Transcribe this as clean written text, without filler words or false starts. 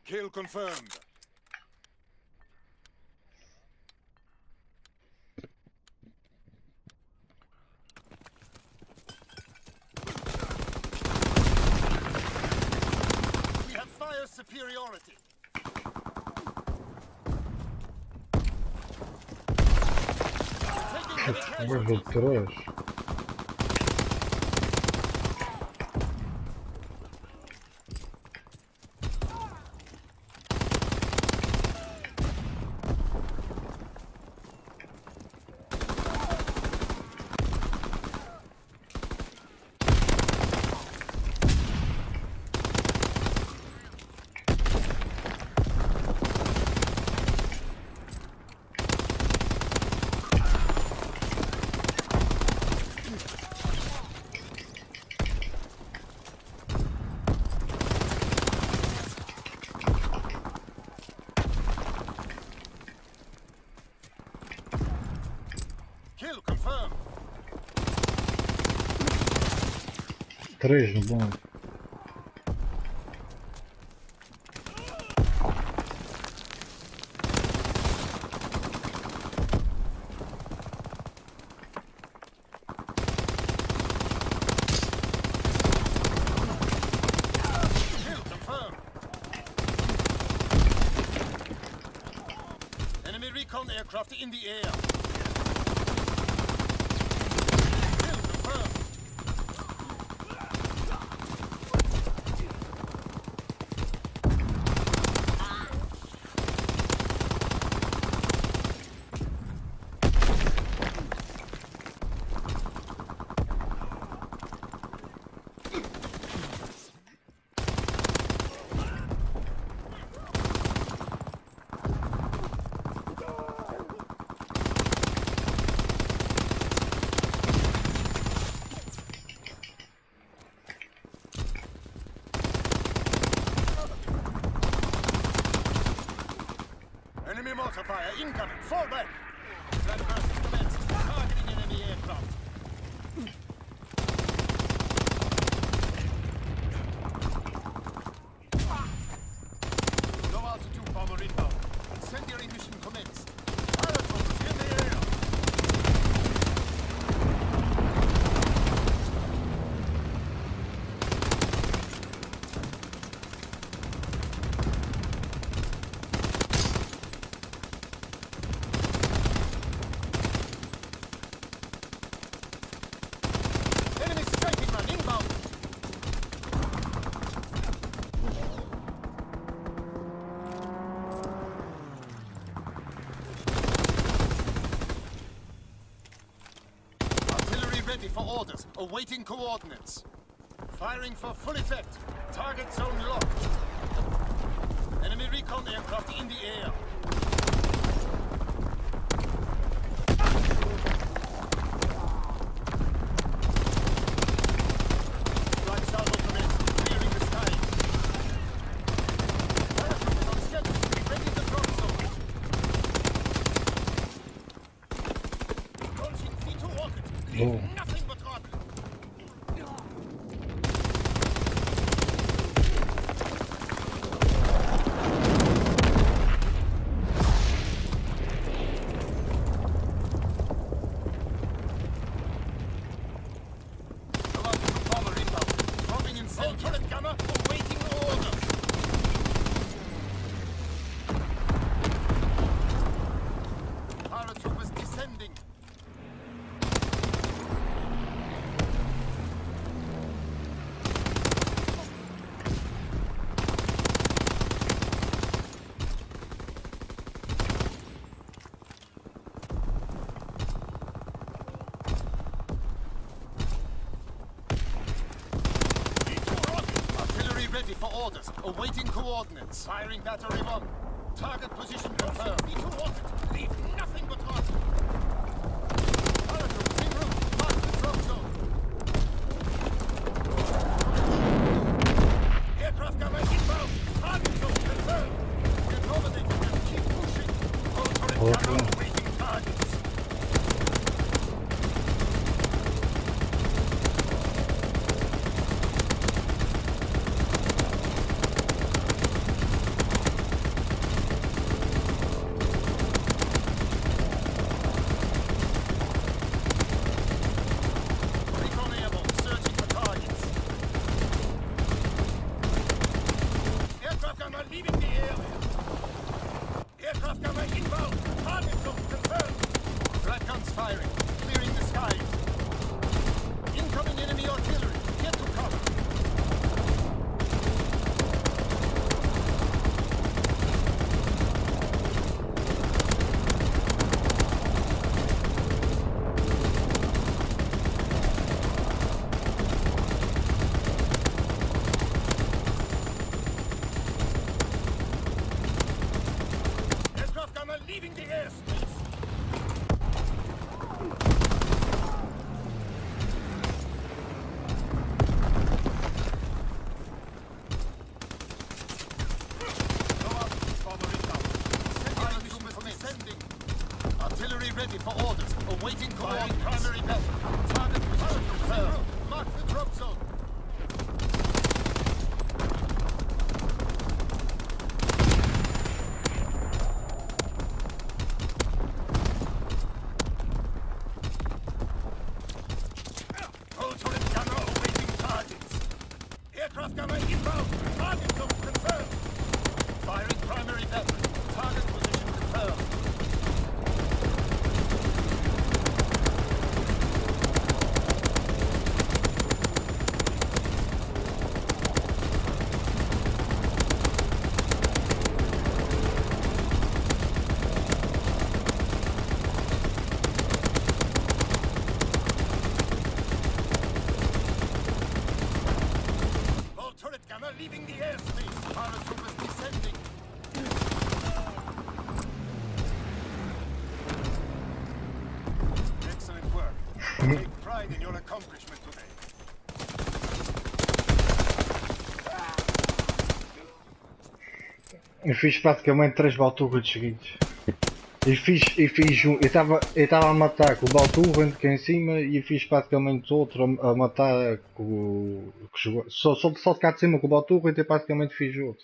Kill confirmed. We have fire superiority. Боже, трэш. Kill confirmed. Трэш, бомб. Kill confirmed. Enemy recon aircraft in the air. Kill confirmed. Enemy mortar fire incoming. Fall back. That burst commenced. Targeting enemy aircraft. Low altitude bomber inbound. Incendiary mission commenced. Pilot focus in the air. Enemy striking run inbound. Artillery ready for orders. Awaiting coordinates. Firing for full effect. Target zone locked. Enemy recon aircraft in the air. Right salvo commenced. Clearing the skies. Parachute is on schedule. Ready the drop zone. Launching V2 rocket. Leave Oh. nothing but rubble. Galactic bomber inbound. Dropping in cell turret gunner. Awaiting order. Paratroopers descending. V2 rocket. Artillery ready for orders. Awaiting coordinates. Firing battery 1. Target position confirmed. V2 rocket. Leave nothing but rocket. Paratroopers en route. Mark the drop zone. Aircraft gunner inbound. Target zone confirmed. Get dominated and keep pushing. All turret gunner Okay. awaiting targets. leaving the area. Aircraft gunner inbound. Target zone confirmed. Threat guns firing. Clearing the skies. Incoming enemy artillery. Get to cover. Aircraft gunner leaving the airspace. Artillery ready for orders. Awaiting coordinates. Primary vessel. Target position confirmed. Mark the drop zone. Hull turret gunner awaiting targets. Aircraft gunner inbound. Target zone confirmed. Firing primary vessel. Target position confirmed. Hull turret gunner leaving the airspace. Paratroopers descending. Excellent work. Take pride in your accomplishment today. Eu fiz praticamente 3 Balturros seguidos. Eu estava a matar com o Balturro que é em cima e fiz praticamente outro a matar com o. Que jogou, só de cá de cima com o Balturro e praticamente fiz outro.